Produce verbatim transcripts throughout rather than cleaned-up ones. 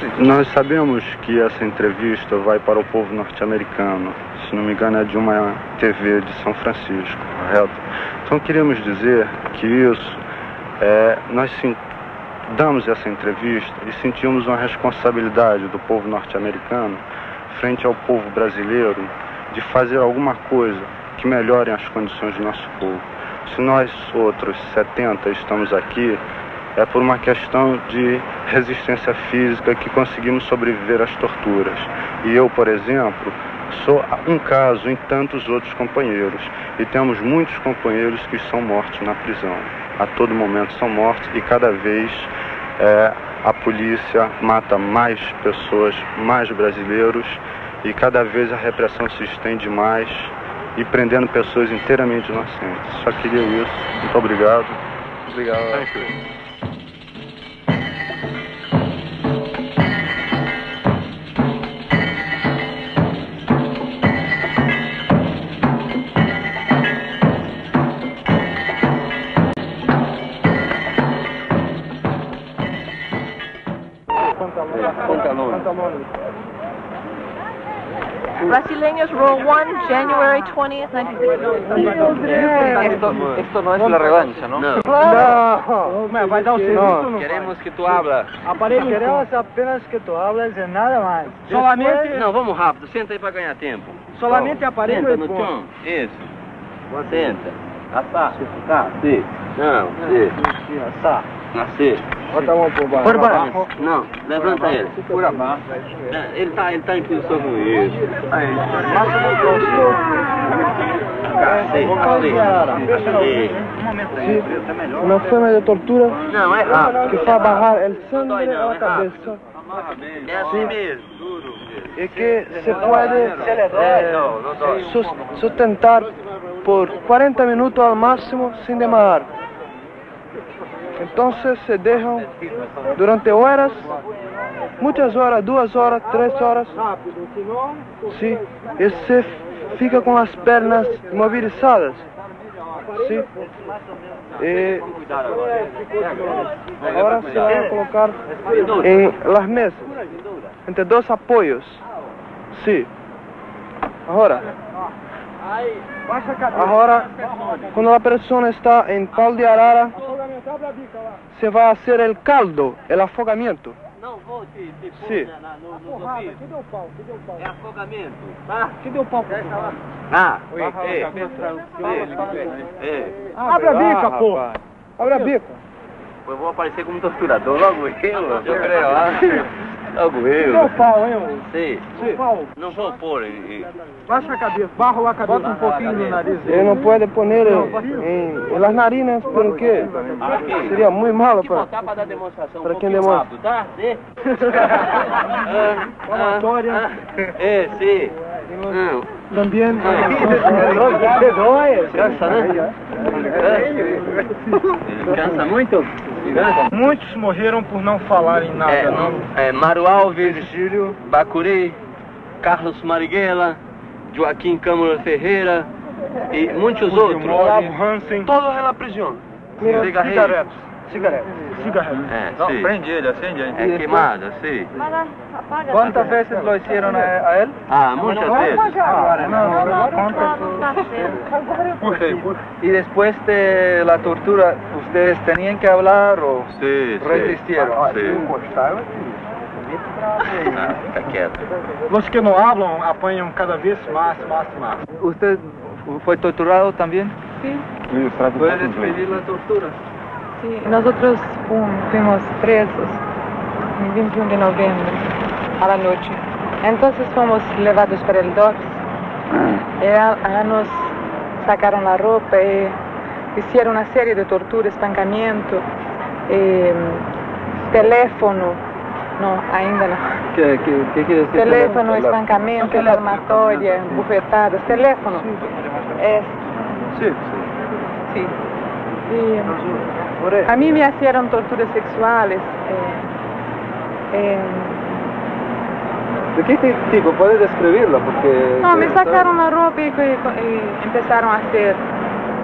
Nós sabemos que essa entrevista vai para o povo norte-americano, se não me engano é de uma T V de São Francisco, correto? Então queríamos dizer que isso, é, nós sim, damos essa entrevista e sentimos uma responsabilidade do povo norte-americano frente ao povo brasileiro de fazer alguma coisa que melhore as condições do nosso povo. Se nós outros setenta estamos aqui, é por uma questão de resistência física que conseguimos sobreviver às torturas. E eu, por exemplo, sou um caso em tantos outros companheiros. E temos muitos companheiros que são mortos na prisão. A todo momento são mortos e cada vez é, a polícia mata mais pessoas, mais brasileiros, e cada vez a repressão se estende mais e prendendo pessoas inteiramente inocentes. Só queria isso. Muito obrigado. Obrigado. Brasileños Row one, January twentieth, nineteen sixty-nine. Esto, esto no es la revancha, ¿no? No. No. Me vai dar o serviço, não. Queremos que tu habla. Aparelho Queremos apenas que tu hables e nada mais. Solamente, Não, vamos rápido. Senta aí pra ganhar tempo. solamente aparelho Senta e no bom. chão. Isso. Senta. Assá. Tá, sim. Não, sim. Tá. Nascer. Bota a mão por baixo. Por baixo. Não, levanta ele. Por abaixo. Ele tá, ele tá em posição ruim. Isso. Aí. Máximo próximo. Um momento aí, é melhor. Uma forma de tortura Não, é rápido. que faz barrar o sangue dói não, na é cabeça. É assim mesmo. Duro. E que se pode eh, Não, não dói. sus- sustentar por cuarenta minutos al máximo sin desmayar. Entonces se dejan durante horas, muchas horas, dos horas, tres horas, sí, y se fica con las piernas movilizadas, sí. Y ahora se va a colocar en las mesas, entre dos apoyos, sí. Ahora, ahora, cuando la persona está en pau de arara, se va a hacer el caldo, el afogamiento. Não vou te, te pôr Sim. na, na, no, no ouvido. Cadê o pau? Cadê o pau? É afogamento, tá? Cadê o pau? Ah, Ei, é, é. Abre a bica, pô! Abre a bica. Eu vou aparecer como torturador, logo eu, eu creio lá. Logo eu. Cadê o pau, hein? Sim. O pau. Não vou pôr em... em- Baixa a cabeça, barra a cabeça. Bota um pouquinho no nariz. Ele não pode pôr em, em las narinas porque seria muito malo que para botar para dar demonstração. para um quem pouquinho demonstra. rápido, tá? Sim. Ah, Palmatória. ah, É, sim. Não. também. Você dói. Cansa, né? Cansa muito? Muitos morreram por não falarem nada, É, não. é, Mário Alves, Bacuri, Carlos Marighella, Joaquim Câmara Ferreira e muitos outros. Olavo Hansen. Todos na prisão. Cigarrilho. Cigaretas. Cigaretas. Cigaretas. É, Não, sim. prende ele, acende aí. É queimado, sim. Quantas vezes lo hicieron a, a él? Ah, muitas vezes. Ahora, no, no, no, ¿Por qué? Y después de la tortura, ¿ustedes tenían que hablar o Sim, sim. resistieron? Sim. Ah, fica quieto. Los que no hablan apanham cada vez más, más, más. ¿Usted fue torturado también? Sí, ¿Puede despedir la tortura? sí. Nosotros fum- fuimos presos en veintiuno de noviembre a la noche. Entonces fuimos llevados para el D O C. Y a, a nos sacaron la ropa y hicieron una serie de torturas, espancamiento, eh, teléfono, no, ainda no. ¿Qué, qué, qué quiere decir? Teléfono, espancamento, palmatoria, bufetadas, teléfono. Es, Sí. sí. Y a mí me hicieron torturas sexuales. eh, eh, ¿De qué tipo? ¿Puede describirlo? Porque... no, me sacaron la ropa y, y- y empezaron a hacer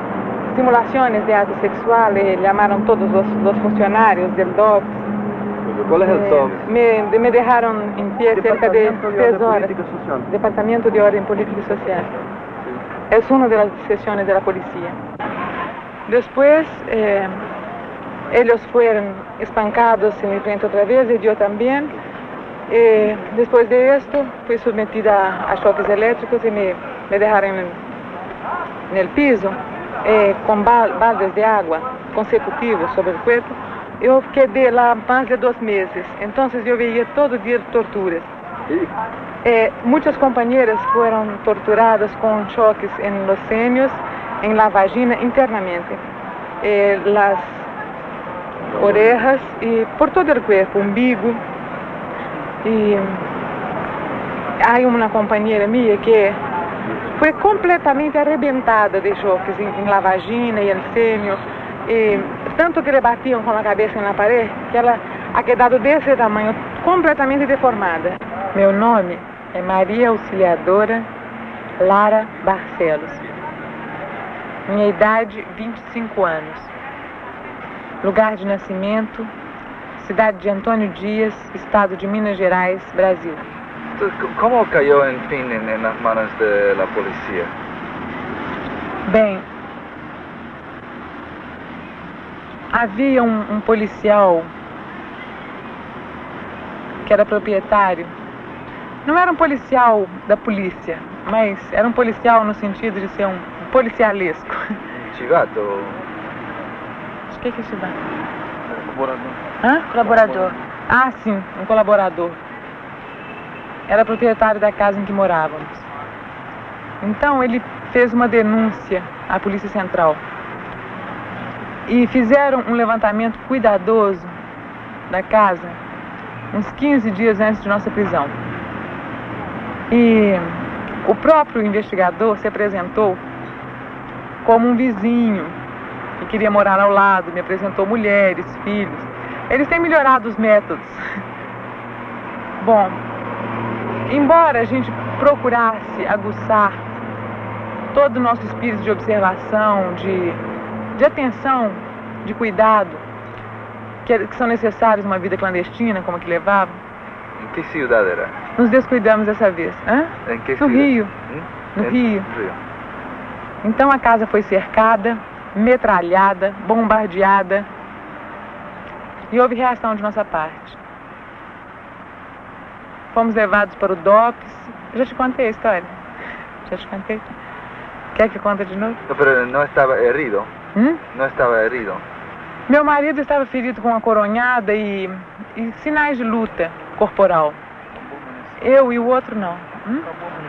simulaciones de actos sexuales, llamaron todos los, los funcionarios del D O C ¿Cuál es el top? Me, me dejaron en pie cerca de tres horas. Social. Departamento de Orden Política y Social. Es una de las sesiones de la policía. Después, eh, ellos fueron espancados en mi frente otra vez y yo también. Eh, después de esto, fui sometida a choques eléctricos y me, me dejaron en, en el piso eh, con bal, baldes de agua consecutivos sobre el cuerpo. Yo quedé lá más de dos meses, entonces yo veía todo día torturas. Eh, muchas compañeras fueron torturadas con choques en los senos, en la vagina internamente, eh, las orejas y por todo el cuerpo, umbigo. Y hay una compañera mía que fue completamente arrebentada de choques en, en la vagina y el seno. E tanto que le batiam com a cabeça na parede, que ela ha quedado desse tamanho, completamente deformada. Meu nome é Maria Auxiliadora Lara Barcelos. Minha idade, vinte e cinco anos. Lugar de nascimento, cidade de Antônio Dias, estado de Minas Gerais, Brasil. ¿Cómo cayó en fin en, en las manos de la policía? Bem, havia um, um policial que era proprietário. Não era um policial da polícia, mas era um policial no sentido de ser um policialesco. Chivato? O que é chivato? Colaborador. Hã? Colaborador. Ah, sim, um colaborador. Era proprietário da casa em que morávamos. Então ele fez uma denúncia à Polícia Central. E fizeram um levantamento cuidadoso da casa uns quinze dias antes de nossa prisão. E o próprio investigador se apresentou como um vizinho que queria morar ao lado, me apresentou mulheres, filhos. Eles têm melhorado os métodos. Bom, embora a gente procurasse aguçar todo o nosso espírito de observação, de, de atenção, de cuidado, que, que são necessários numa vida clandestina, como a que levava, ¿En qué ciudad era? nos descuidamos dessa vez. Hã? ¿En qué No ciudad? Rio. ¿Mm? No En Rio. Río. Então a casa foi cercada, metralhada, bombardeada e houve reação de nossa parte. Fomos levados para o D O P S. Já te contei a história? Já te contei? Quer que conte de novo? No, pero no estaba herido. Hum? No estaba herido. Meu marido estava ferido com uma coronhada e, e sinais de luta corporal. Eu e o outro não. Hum?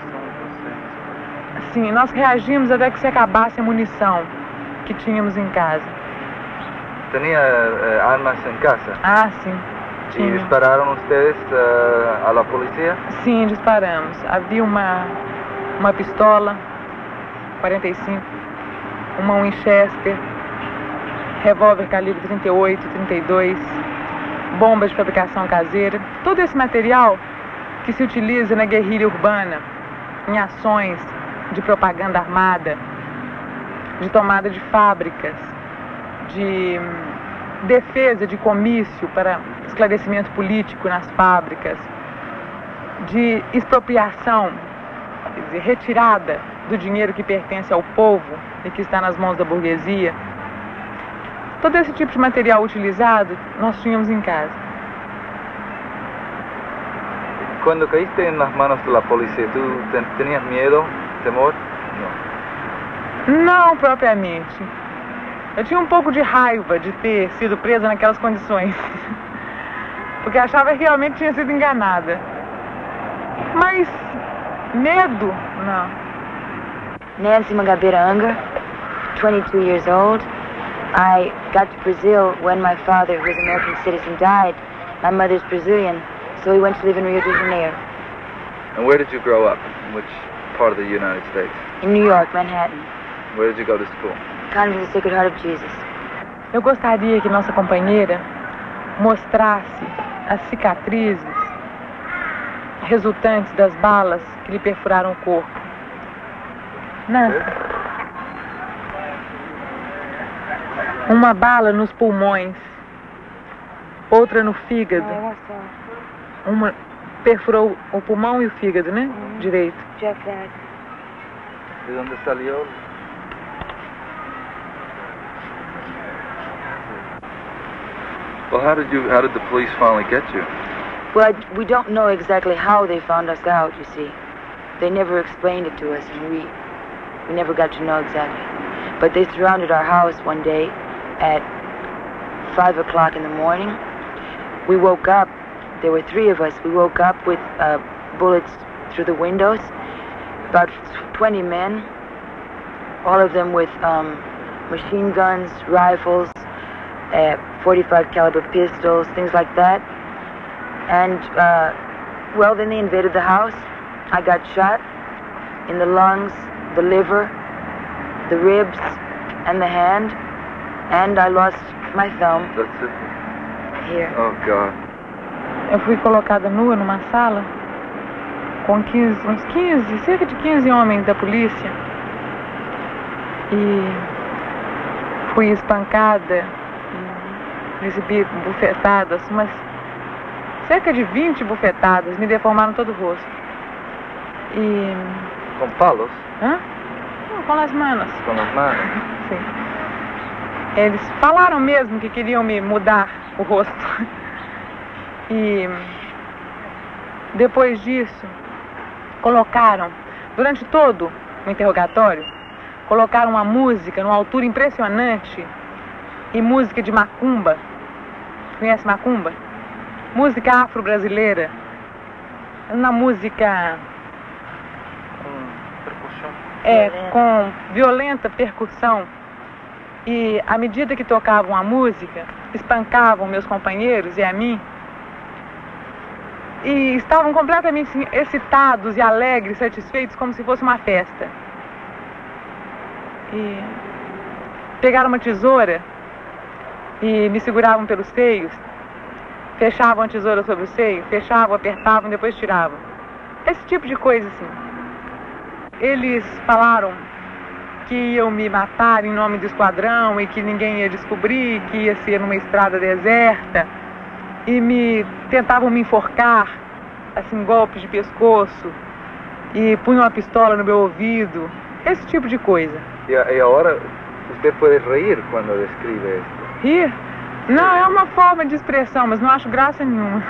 Sim, nós reagimos até que se acabasse a munição que tínhamos em casa. ¿Tenía eh, armas en casa? Ah, sim. ¿Y Tinha. dispararon ustedes eh, a la policía? Sim, disparamos. Havia uma, uma pistola, quarenta e cinco, uma Winchester, revólver calibre trinta e oito, trinta e dois, bombas de fabricação caseira. Todo esse material que se utiliza na guerrilha urbana, em ações de propaganda armada, de tomada de fábricas, de defesa de comício para esclarecimento político nas fábricas, de expropriação, quer dizer, retirada do dinheiro que pertence ao povo e que está nas mãos da burguesia. Todo esse tipo de material utilizado nós tínhamos em casa. Cuando caíste en las manos de la policía, ¿tú ten- tenías miedo, temor? No. Não propriamente. Eu tinha um pouco de raiva de ter sido presa naquelas condições. Porque achava que realmente tinha sido enganada. Mas medo, não. Nancy Magabeira Unger, twenty-two years old. I got to Brazil when my father, who was an American citizen, died. My mother's Brazilian, so we went to live in Rio de Janeiro. And where did you grow up? In which part of the United States? In New York, Manhattan, Where did you go to school? Convent of the Sacred Heart of Jesus. Eu gostaria que nossa companheira mostrasse as cicatrizes resultantes das balas que lhe perfuraram o corpo. Nancy. Uma bala nos pulmões outra no fígado. Uma perfurou o pulmão e o fígado, né? Uhum. Direito. De onde salió? Well, how did you? How did the police finally get you? Well, we don't know exactly how they found us out. You see, they never explained it to us, and we we never got to know exactly. But they surrounded our house one day at five o'clock in the morning. We woke up. There were three of us. We woke up with uh, bullets through the windows. About twenty men, all of them with um, machine guns, rifles, uh, forty-five caliber pistols, things like that. And, uh, well, then they invaded the house. I got shot in the lungs, the liver, the ribs, and the hand. And I lost my thumb. That's it? Here. Oh, God. Eu fui colocada nua numa sala com quinze, uns quinze, cerca de quinze homens da polícia. E fui espancada, recebi bufetadas, mas cerca de vinte bufetadas, me deformaram todo o rosto. E... Com palos? Hã? Não, com as manos. Com as manos? Sim. Eles falaram mesmo que queriam me mudar o rosto. E depois disso, colocaram, durante todo o interrogatório, colocaram uma música numa altura impressionante, e música de macumba. Conhece macumba? Música afro-brasileira. Uma música... Com percussão? É, com violenta percussão. E à medida que tocavam a música, espancavam meus companheiros e a mim. E estavam completamente excitados e alegres, satisfeitos, como se fosse uma festa. E pegaram uma tesoura e me seguravam pelos seios, fechavam a tesoura sobre o seio, fechavam, apertavam, depois tiravam. Esse tipo de coisa, assim. Eles falaram que iam me matar em nome do esquadrão e que ninguém ia descobrir, que ia ser numa estrada deserta. E me tentavam me enforcar, assim, golpes de pescoço, e punham uma pistola no meu ouvido, esse tipo de coisa. E, e agora você pode rir quando descreve isso? Rir? Não, é uma forma de expressão, mas não acho graça nenhuma.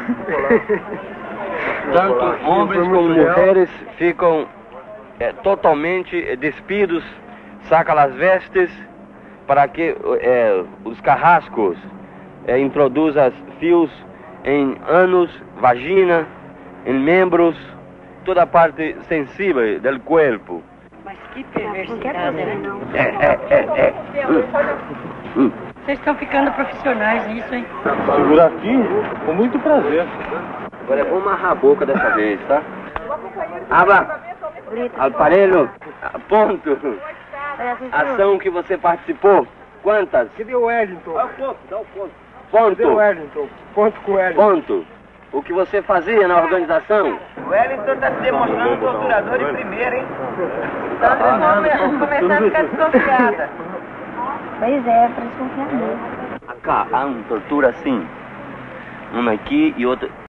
Tanto homens como mulheres ficam é, totalmente despidos, sacam as vestes para que é, os carrascos é, introduzam fios em ânus, vagina, em membros, toda a parte sensível do corpo. Mas que perversidade, né? É, é, é, é. Hum. Vocês estão ficando profissionais nisso, hein? Segura aqui, com muito prazer. Agora vamos amarrar a boca dessa vez, tá? Abra! Aparelho! Ponto! Ação que você participou, quantas? Cadê o Wellington? Dá o ponto, dá o ponto. Ponto! Cadê o Wellington? Ponto com o Wellington. Ponto! O que você fazia na organização? O Wellington está se demonstrando torturador em primeiro, hein? Tá começando a ficar desconfiada. Pois é, para desconfiar mesmo. Acá há uma tortura assim. Uma aqui e outra.